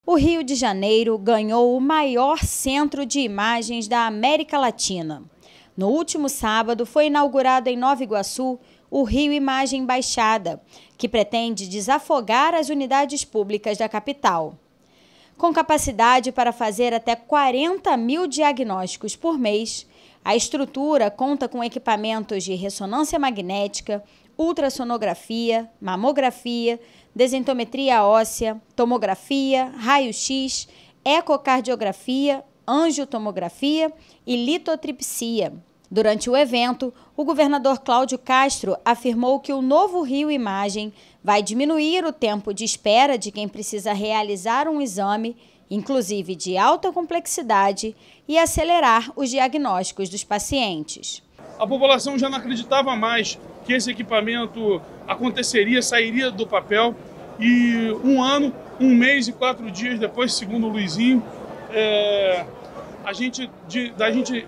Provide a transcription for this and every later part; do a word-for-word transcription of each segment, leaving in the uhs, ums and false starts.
O Rio de Janeiro ganhou o maior centro de imagens da América Latina. No último sábado, foi inaugurado em Nova Iguaçu o Rio Imagem Baixada, que pretende desafogar as unidades públicas da capital. Com capacidade para fazer até quarenta mil diagnósticos por mês, a estrutura conta com equipamentos de ressonância magnética, ultrassonografia, mamografia, densitometria óssea, tomografia, raio-x, ecocardiografia, angiotomografia e litotripsia. Durante o evento, o governador Cláudio Castro afirmou que o novo Rio Imagem vai diminuir o tempo de espera de quem precisa realizar um exame, inclusive de alta complexidade, e acelerar os diagnósticos dos pacientes. A população já não acreditava mais que esse equipamento aconteceria, sairia do papel, e um ano, um mês e quatro dias depois, segundo o Luizinho, é, a gente, de, da gente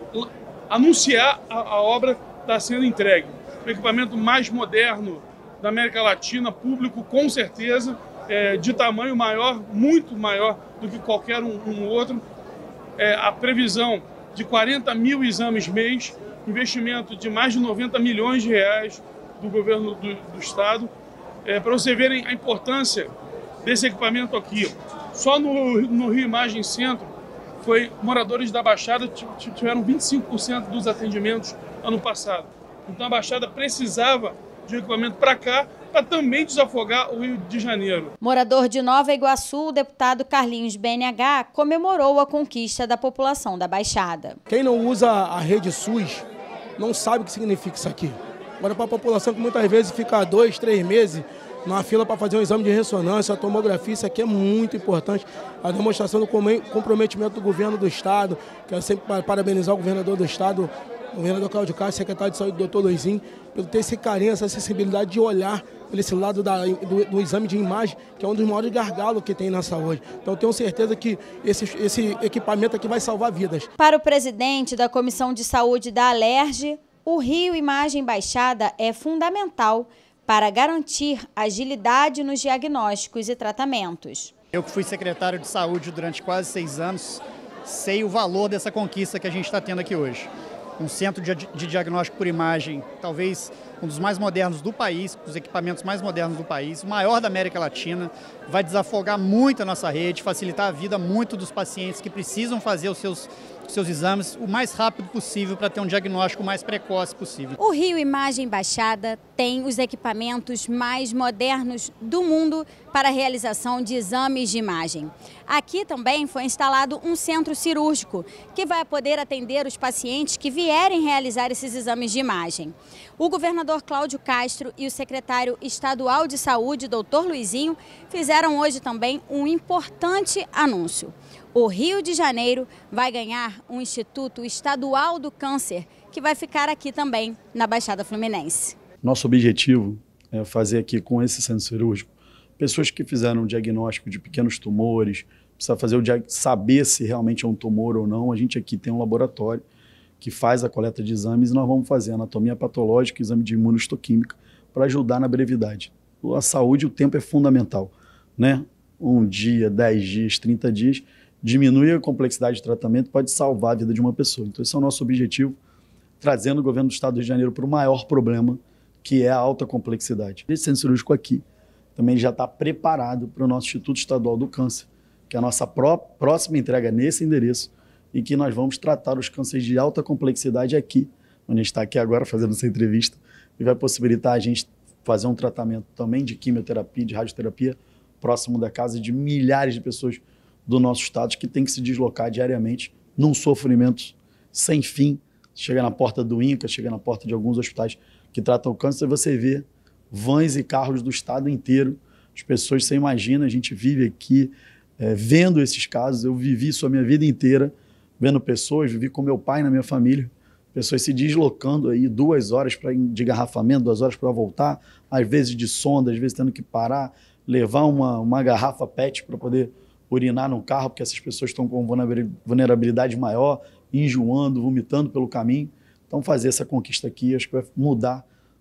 anunciar a, a obra está sendo entregue. O equipamento mais moderno da América Latina, público com certeza, é, de tamanho maior, muito maior do que qualquer um, um outro. É, a previsão de quarenta mil exames mês, investimento de mais de noventa milhões de reais do governo do, do estado. É, para vocês verem a importância desse equipamento aqui. Só no, no Rio Imagem Centro, foi, moradores da Baixada tiveram vinte e cinco por cento dos atendimentos ano passado. Então a Baixada precisava de um equipamento para cá, para também desafogar o Rio de Janeiro. Morador de Nova Iguaçu, o deputado Carlinhos B N H comemorou a conquista da população da Baixada. Quem não usa a rede SUS não sabe o que significa isso aqui. Agora, para a população que muitas vezes fica dois, três meses numa fila para fazer um exame de ressonância, a tomografia, isso aqui é muito importante. A demonstração do comprometimento do governo do estado, quero sempre parabenizar o governador do estado, o governador Cláudio Castro, secretário de saúde, doutor Luizinho, pelo ter esse carinho, essa sensibilidade de olhar por esse lado da, do, do exame de imagem, que é um dos maiores gargalos que tem na saúde. Então, tenho certeza que esse, esse equipamento aqui vai salvar vidas. Para o presidente da Comissão de Saúde da Alerj, o Rio Imagem Baixada é fundamental para garantir agilidade nos diagnósticos e tratamentos. Eu que fui secretário de saúde durante quase seis anos, sei o valor dessa conquista que a gente está tendo aqui hoje. Um centro de, de diagnóstico por imagem, talvez um dos mais modernos do país, com os equipamentos mais modernos do país, o maior da América Latina, vai desafogar muito a nossa rede, facilitar a vida muito dos pacientes que precisam fazer os seus, os seus exames o mais rápido possível para ter um diagnóstico mais precoce possível. O Rio Imagem Baixada tem os equipamentos mais modernos do mundo para a realização de exames de imagem. Aqui também foi instalado um centro cirúrgico que vai poder atender os pacientes que vierem realizar esses exames de imagem. O governador Cláudio Castro e o secretário estadual de saúde, doutor Luizinho, fizeram hoje também um importante anúncio. O Rio de Janeiro vai ganhar um Instituto Estadual do Câncer, que vai ficar aqui também na Baixada Fluminense. Nosso objetivo é fazer aqui com esse centro cirúrgico pessoas que fizeram um diagnóstico de pequenos tumores, precisa fazer o saber se realmente é um tumor ou não. A gente aqui tem um laboratório que faz a coleta de exames e nós vamos fazer anatomia patológica e exame de imunohistoquímica para ajudar na brevidade. A saúde, o tempo é fundamental, né? Um dia, dez dias, trinta dias, diminui a complexidade de tratamento, pode salvar a vida de uma pessoa. Então esse é o nosso objetivo, trazendo o governo do estado do Rio de Janeiro para o maior problema, que é a alta complexidade. Esse centro cirúrgico aqui também já está preparado para o nosso Instituto Estadual do Câncer, que é a nossa pró próxima entrega nesse endereço, e que nós vamos tratar os cânceres de alta complexidade aqui, onde a gente está aqui agora fazendo essa entrevista, e vai possibilitar a gente fazer um tratamento também de quimioterapia, de radioterapia, próximo da casa de milhares de pessoas do nosso estado que tem que se deslocar diariamente num sofrimento sem fim. Chega na porta do INCA, chega na porta de alguns hospitais que tratam o câncer, e você vê vans e carros do estado inteiro. As pessoas, você imagina, a gente vive aqui é, vendo esses casos. Eu vivi isso a minha vida inteira, vendo pessoas, vivi com meu pai na minha família, pessoas se deslocando aí duas horas pra, de engarrafamento, duas horas para voltar, às vezes de sonda, às vezes tendo que parar, levar uma, uma garrafa PET para poder urinar no carro, porque essas pessoas estão com vulnerabilidade maior, enjoando, vomitando pelo caminho. Então fazer essa conquista aqui, acho que vai mudar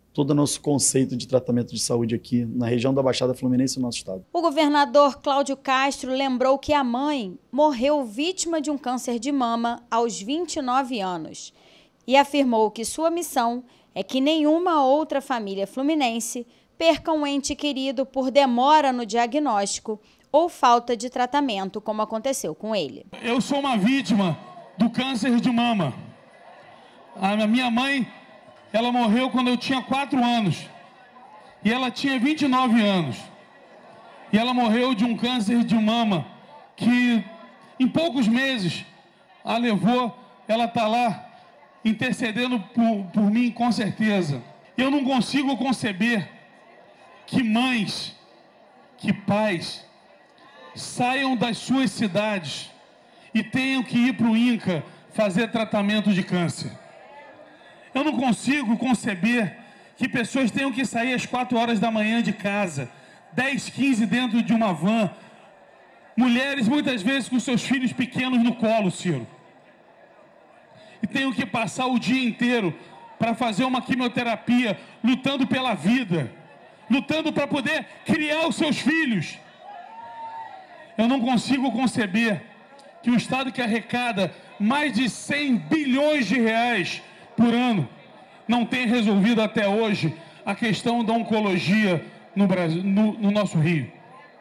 todo o nosso conceito de tratamento de saúde aqui na região da Baixada Fluminense e no nosso estado. O governador Cláudio Castro lembrou que a mãe morreu vítima de um câncer de mama aos vinte e nove anos e afirmou que sua missão é que nenhuma outra família fluminense perca um ente querido por demora no diagnóstico ou falta de tratamento, como aconteceu com ele. Eu sou uma vítima do câncer de mama. A minha mãe, ela morreu quando eu tinha quatro anos. E ela tinha vinte e nove anos. E ela morreu de um câncer de mama que, em poucos meses, a levou, ela está lá intercedendo por, por mim, com certeza. Eu não consigo conceber que mães, que pais, saiam das suas cidades e tenham que ir para o INCA fazer tratamento de câncer. Eu não consigo conceber que pessoas tenham que sair às quatro horas da manhã de casa, dez, quinze dentro de uma van, mulheres muitas vezes com seus filhos pequenos no colo, Ciro, e tenham que passar o dia inteiro para fazer uma quimioterapia, lutando pela vida, lutando para poder criar os seus filhos. Eu não consigo conceber que o Estado que arrecada mais de cem bilhões de reais por ano não tenha resolvido até hoje a questão da oncologia no Brasil, no, no nosso Rio.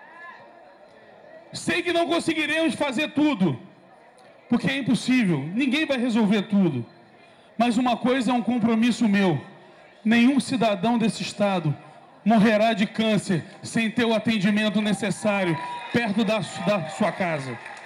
Sei que não conseguiremos fazer tudo, porque é impossível, ninguém vai resolver tudo. Mas uma coisa é um compromisso meu: nenhum cidadão desse Estado morrerá de câncer sem ter o atendimento necessário perto da, da sua casa.